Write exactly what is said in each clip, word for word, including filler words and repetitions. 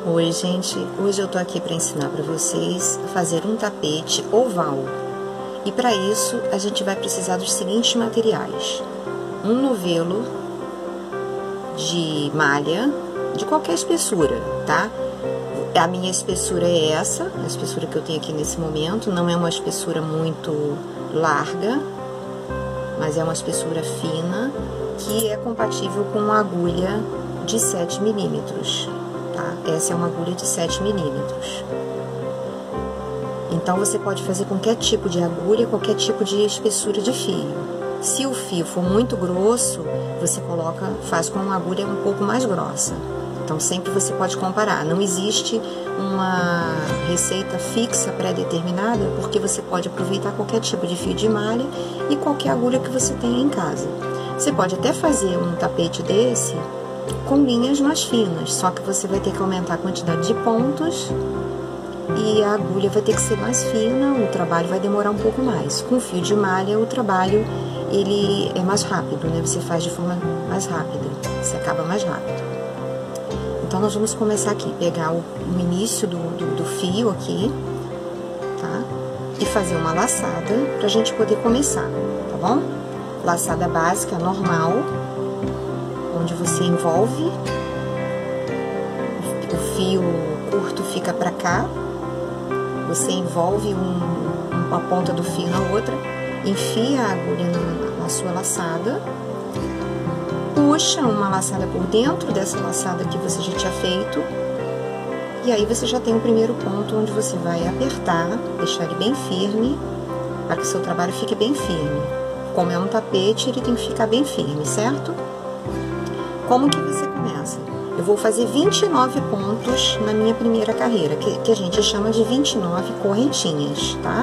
Oi gente, hoje eu tô aqui para ensinar para vocês a fazer um tapete oval. E para isso a gente vai precisar dos seguintes materiais: um novelo de malha de qualquer espessura, tá? A minha espessura é essa, a espessura que eu tenho aqui nesse momento, não é uma espessura muito larga, mas é uma espessura fina que é compatível com uma agulha de sete milímetros. Tá? Essa é uma agulha de sete milímetros. Então, você pode fazer qualquer tipo de agulha, qualquer tipo de espessura de fio. Se o fio for muito grosso, você coloca, faz com uma agulha um pouco mais grossa. Então, sempre você pode comparar. Não existe uma receita fixa pré-determinada, porque você pode aproveitar qualquer tipo de fio de malha e qualquer agulha que você tenha em casa. Você pode até fazer um tapete desse com linhas mais finas, só que você vai ter que aumentar a quantidade de pontos e a agulha vai ter que ser mais fina, o trabalho vai demorar um pouco mais. Com fio de malha, o trabalho ele é mais rápido, né? Você faz de forma mais rápida, você acaba mais rápido. Então, nós vamos começar aqui, pegar o, o início do, do, do fio aqui, tá? E fazer uma laçada pra gente poder começar, tá bom? Laçada básica, normal, onde você envolve, o fio curto fica pra cá, você envolve um, uma ponta do fio na outra, enfia a agulha na, na sua laçada, puxa uma laçada por dentro dessa laçada que você já tinha feito, e aí você já tem o primeiro ponto onde você vai apertar, deixar ele bem firme, para que o seu trabalho fique bem firme. Como é um tapete, ele tem que ficar bem firme, certo? Como que você começa? Eu vou fazer vinte e nove pontos na minha primeira carreira, que, que a gente chama de vinte e nove correntinhas, tá?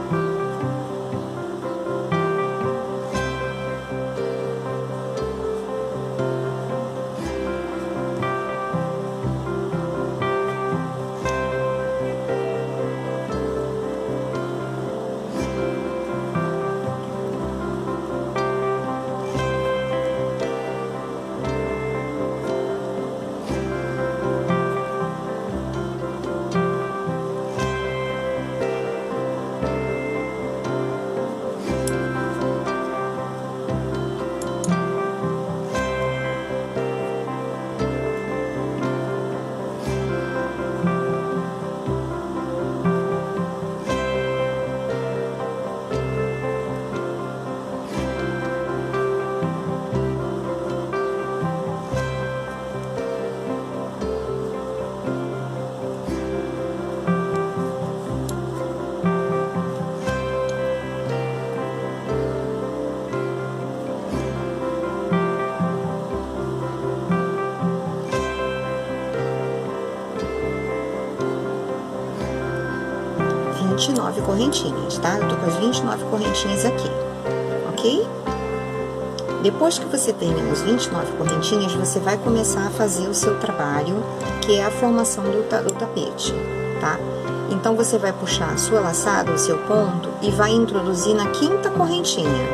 vinte e nove correntinhas, tá? Eu tô com as vinte e nove correntinhas aqui, ok? Depois que você termina as vinte e nove correntinhas, você vai começar a fazer o seu trabalho, que é a formação do, ta do tapete, tá? Então, você vai puxar a sua laçada, o seu ponto, e vai introduzir na quinta correntinha.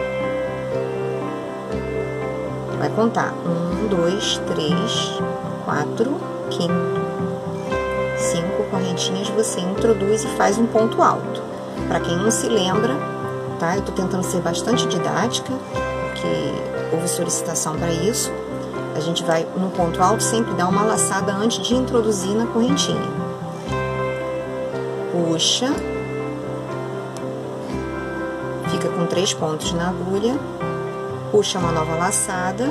Vai contar um, dois, três, quatro, quinto. Cinco correntinhas você introduz e faz um ponto alto. Para quem não se lembra, tá? Eu tô tentando ser bastante didática, porque houve solicitação para isso. A gente vai no ponto alto sempre dar uma laçada antes de introduzir na correntinha. Puxa. Fica com três pontos na agulha. Puxa uma nova laçada.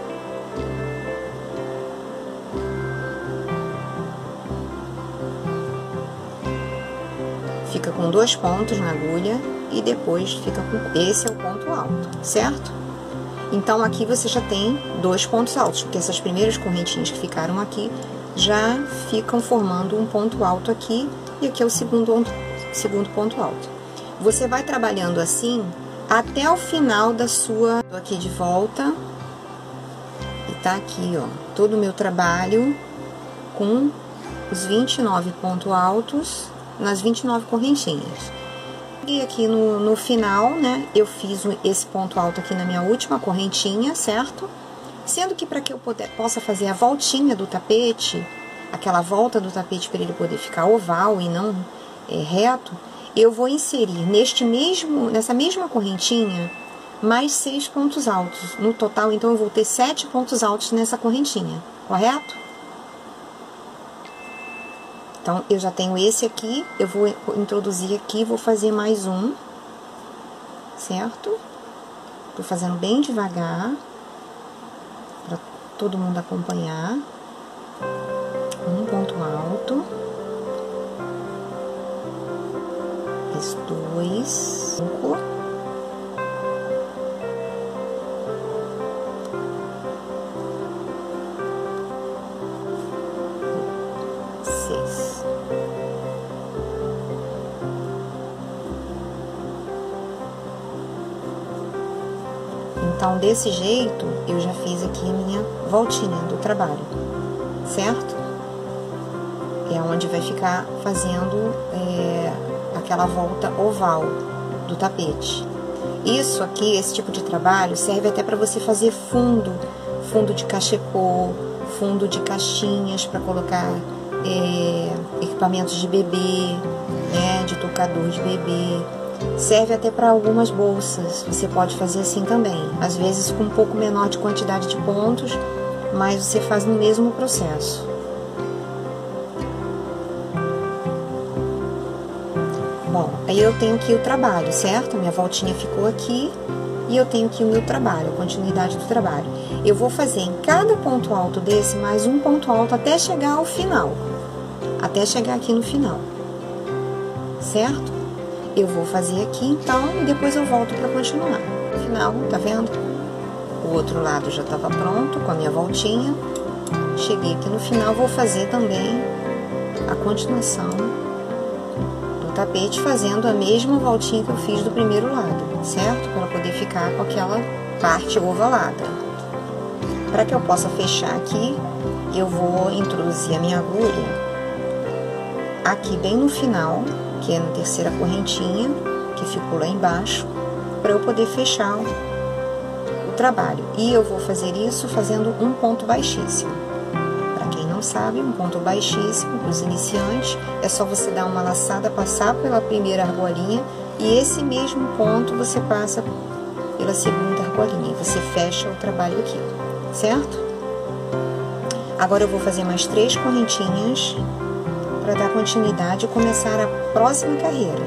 Fica com dois pontos na agulha e depois fica com... Esse é o ponto alto, certo? Então, aqui você já tem dois pontos altos, porque essas primeiras correntinhas que ficaram aqui já ficam formando um ponto alto aqui, e aqui é o segundo, segundo ponto alto. Você vai trabalhando assim até o final da sua... Tô aqui de volta, e tá aqui, ó, todo o meu trabalho com os vinte e nove pontos altos nas vinte e nove correntinhas. E aqui no, no final, né, eu fiz esse ponto alto aqui na minha última correntinha, certo? Sendo que para que eu poder, possa fazer a voltinha do tapete, aquela volta do tapete para ele poder ficar oval e não é, reto, eu vou inserir neste mesmo, nessa mesma correntinha mais seis pontos altos. No total, então, eu vou ter sete pontos altos nessa correntinha, correto? Então, eu já tenho esse aqui, eu vou introduzir aqui, vou fazer mais um, certo? Tô fazendo bem devagar, para todo mundo acompanhar. Um ponto alto. Mais dois, cinco. Seis. Então, desse jeito, eu já fiz aqui a minha voltinha do trabalho, certo? É onde vai ficar fazendo é, aquela volta oval do tapete. Isso aqui, esse tipo de trabalho, serve até para você fazer fundo, fundo de cachecô, fundo de caixinhas para colocar é, equipamentos de bebê, né, de tocador de bebê. Serve até para algumas bolsas, você pode fazer assim também. Às vezes com um pouco menor de quantidade de pontos, mas você faz no mesmo processo. Bom, aí eu tenho aqui o trabalho, certo? Minha voltinha ficou aqui e eu tenho aqui o meu trabalho, a continuidade do trabalho. Eu vou fazer em cada ponto alto desse mais um ponto alto até chegar ao final, até chegar aqui no final, certo? Eu vou fazer aqui, então, e depois eu volto para continuar. No final, tá vendo? O outro lado já estava pronto, com a minha voltinha. Cheguei aqui no final, vou fazer também a continuação do tapete, fazendo a mesma voltinha que eu fiz do primeiro lado, certo? Para poder ficar com aquela parte ovalada. Para que eu possa fechar aqui, eu vou introduzir a minha agulha aqui bem no final, que é na terceira correntinha, que ficou lá embaixo, para eu poder fechar o, o trabalho. E eu vou fazer isso fazendo um ponto baixíssimo. Para quem não sabe, um ponto baixíssimo, para os iniciantes, é só você dar uma laçada, passar pela primeira argolinha, e esse mesmo ponto você passa pela segunda argolinha, você fecha o trabalho aqui, certo? Agora eu vou fazer mais três correntinhas, para dar continuidade e começar a próxima carreira.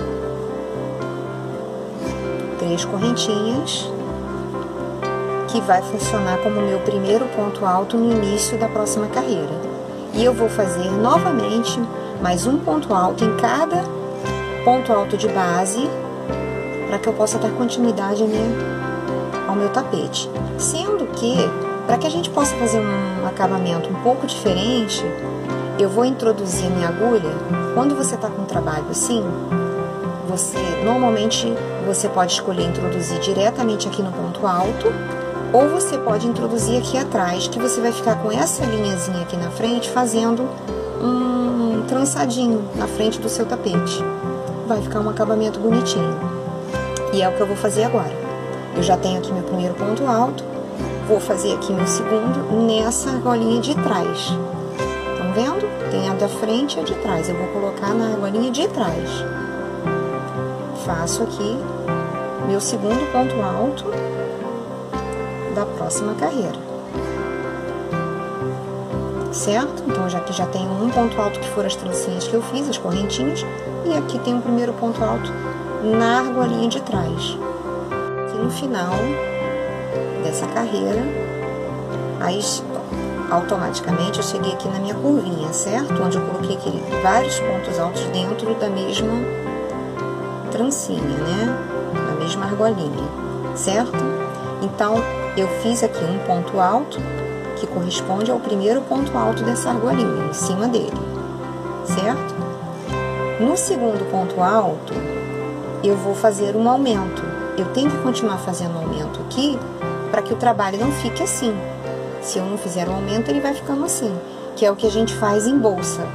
Três correntinhas, que vai funcionar como meu primeiro ponto alto no início da próxima carreira. E eu vou fazer novamente mais um ponto alto em cada ponto alto de base, para que eu possa dar continuidade ao meu tapete. Sendo que, para que a gente possa fazer um acabamento um pouco diferente, eu vou introduzir a minha agulha. Quando você está com um trabalho assim, você normalmente você pode escolher introduzir diretamente aqui no ponto alto, ou você pode introduzir aqui atrás, que você vai ficar com essa linhazinha aqui na frente, fazendo um trançadinho na frente do seu tapete. Vai ficar um acabamento bonitinho. E é o que eu vou fazer agora. Eu já tenho aqui meu primeiro ponto alto, vou fazer aqui meu segundo nessa argolinha de trás. Vendo? Tem a da frente e a de trás. Eu vou colocar na argolinha de trás. Faço aqui meu segundo ponto alto da próxima carreira. Certo? Então, já que já tenho um ponto alto que foram as trancinhas que eu fiz, as correntinhas, e aqui tem o primeiro ponto alto na argolinha de trás. Aqui no final dessa carreira, aí automaticamente eu cheguei aqui na minha curvinha, certo? Onde eu coloquei aqui vários pontos altos dentro da mesma trancinha, né? Da mesma argolinha, certo? Então, eu fiz aqui um ponto alto que corresponde ao primeiro ponto alto dessa argolinha, em cima dele, certo? No segundo ponto alto, eu vou fazer um aumento. Eu tenho que continuar fazendo aumento aqui para que o trabalho não fique assim. Se eu não fizer o aumento, ele vai ficando assim, que é o que a gente faz em bolsa.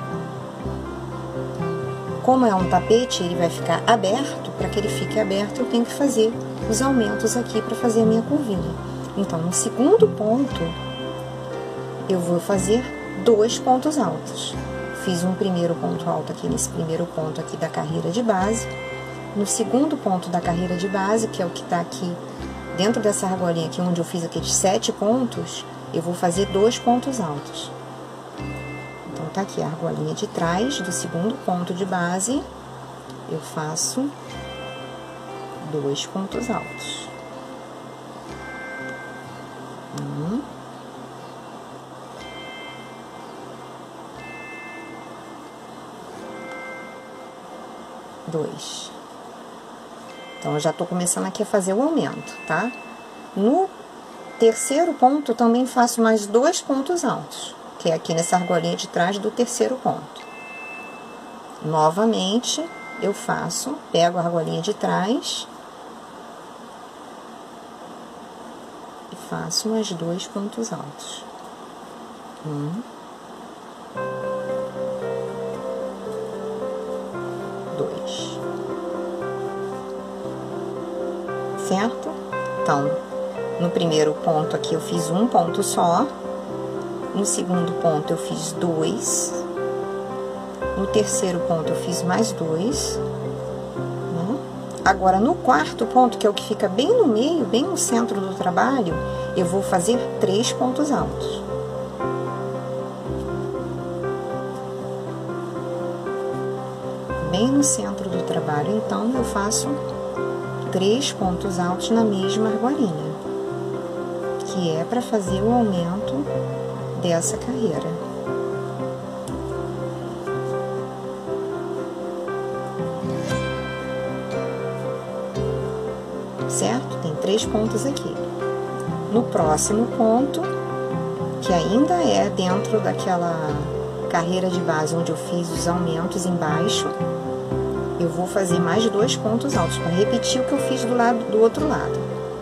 Como é um tapete, ele vai ficar aberto. Para que ele fique aberto, eu tenho que fazer os aumentos aqui para fazer a minha curvinha. Então, no segundo ponto, eu vou fazer dois pontos altos. Fiz um primeiro ponto alto aqui nesse primeiro ponto aqui da carreira de base. No segundo ponto da carreira de base, que é o que tá aqui dentro dessa argolinha aqui, onde eu fiz aqueles sete pontos, eu vou fazer dois pontos altos. Então, tá aqui a argolinha de trás do segundo ponto de base, eu faço dois pontos altos. Um. Dois. Então, eu já tô começando aqui a fazer o aumento, tá? No terceiro ponto, eu também faço mais dois pontos altos, que é aqui nessa argolinha de trás do terceiro ponto. Novamente, eu faço, pego a argolinha de trás e faço mais dois pontos altos. Um. Dois. Certo? Então, no primeiro ponto aqui eu fiz um ponto só, no segundo ponto eu fiz dois, no terceiro ponto eu fiz mais dois, né? Agora, no quarto ponto, que é o que fica bem no meio, bem no centro do trabalho, eu vou fazer três pontos altos. Bem no centro do trabalho, então, eu faço três pontos altos na mesma argolinha, que é para fazer o aumento dessa carreira. Certo? Tem três pontos aqui. No próximo ponto, que ainda é dentro daquela carreira de base onde eu fiz os aumentos embaixo, eu vou fazer mais dois pontos altos, para repetir o que eu fiz do lado do outro lado.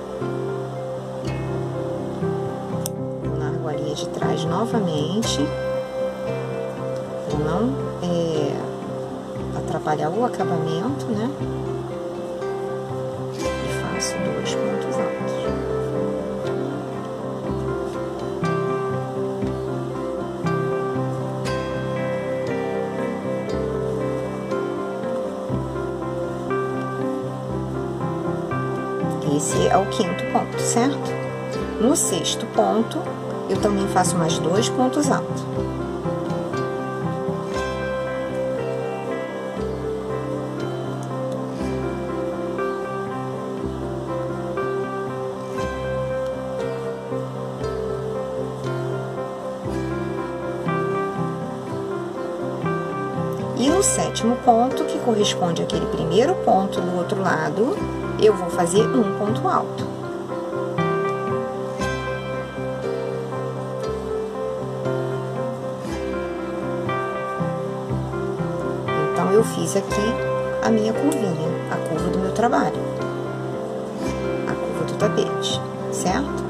Na argolinha de trás novamente, para não é, atrapalhar o acabamento, né? E faço dois pontos altos. Esse é o quinto ponto, certo? No sexto ponto, eu também faço mais dois pontos altos. E no sétimo ponto, que corresponde àquele primeiro ponto do outro lado, eu vou fazer um ponto alto. Então, eu fiz aqui a minha curvinha, a curva do meu trabalho, a curva do tapete, certo?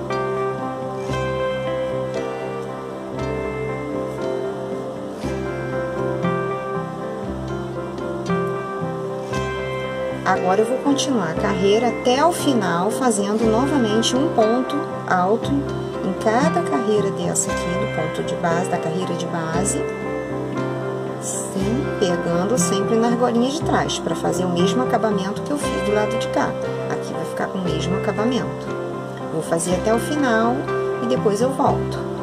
Agora, eu vou continuar a carreira até o final, fazendo novamente um ponto alto em cada carreira dessa aqui, do ponto de base, da carreira de base, sim, pegando sempre na argolinha de trás, para fazer o mesmo acabamento que eu fiz do lado de cá. Aqui vai ficar com o mesmo acabamento. Vou fazer até o final e depois eu volto.